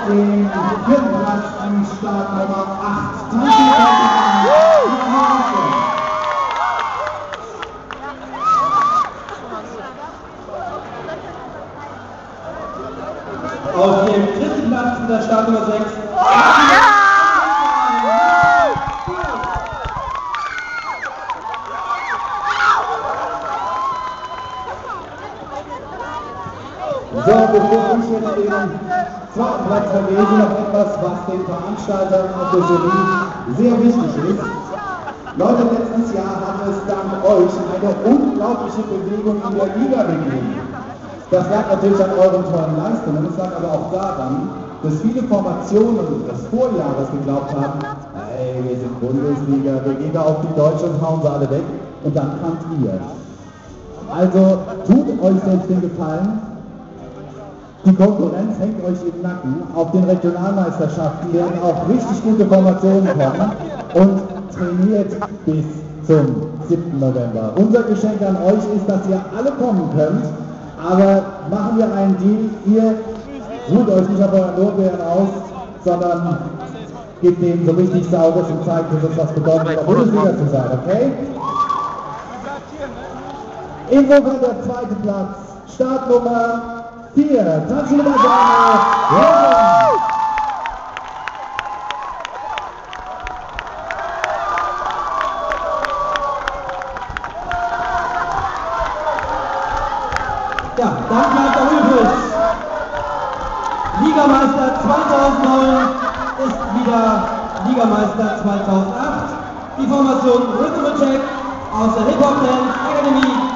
den vierten Platz am Startnummer 8. Auf dem dritten Platz in der Startnummer 6. So, bevor ich jetzt den zweiten Platz vergebe, noch etwas, was den Veranstaltern und der Jury sehr wichtig ist. Leute, letztes Jahr hat es dank euch eine unglaubliche Bewegung in der Liga gegeben. Das lag natürlich an euren tollen Leistungen, es lag aber auch daran, dass viele Formationen des Vorjahres geglaubt haben, hey, wir sind Bundesliga, wir gehen da auf die Deutschen und hauen sie alle weg, und dann kamt ihr. Also tut euch selbst den Gefallen. Die Konkurrenz hängt euch im Nacken. Auf den Regionalmeisterschaften werden auch richtig gute Formationen kommen, und trainiert bis zum 7. November. Unser Geschenk an euch ist, dass ihr alle kommen könnt, aber machen wir einen Deal. Ihr ruht euch nicht auf euren Lorbeeren aus, sondern gebt denen so richtig Sauberes und zeigt, dass es was bedeutet, in der Bundesliga zu sein, okay? Insofern der zweite Platz, Startnummer 4, Tagsüber ja, dann bleibt auch übrig. Ligameister 2009 ist wieder Ligameister 2008. Die Formation Rhythm Check aus der Hip-Hop Dance Academy